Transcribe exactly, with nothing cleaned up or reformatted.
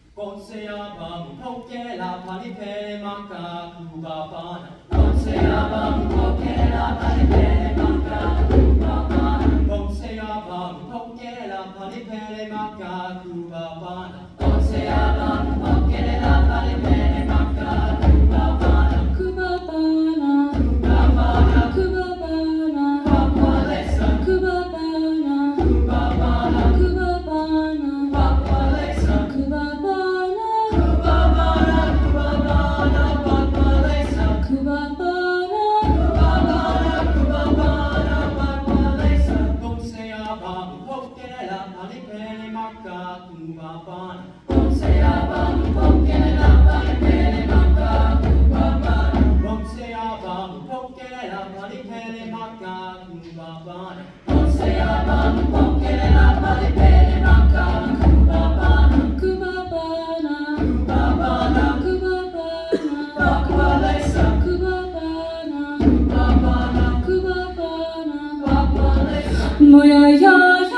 Bonse abang poke la palipele maka kubabana. Bonse abang poke la palipele maka kubabana. Bonse abang poke la palipele maka kubabana. Bonse abang poke la palipele maka kubabana. Kubabana, kubabana, kubabana, papalesa, kubabana, kubabana, kubabana, papalesa, kubabana, kubabana, kubabana, papalesa, kubabana, kubabana, kubabana, papalesa. Bonse abang poke la palipele maka kubabana. Bonse abang poke la palipele maka kubabana. Bonse abang poke la palipele maka kubabana. Bonse abang poke la palipele maka kubabana. Kubabana, kubabana, kubabana, papalesa, kubabana, kubabana, kubabana, papalesa. Moya ya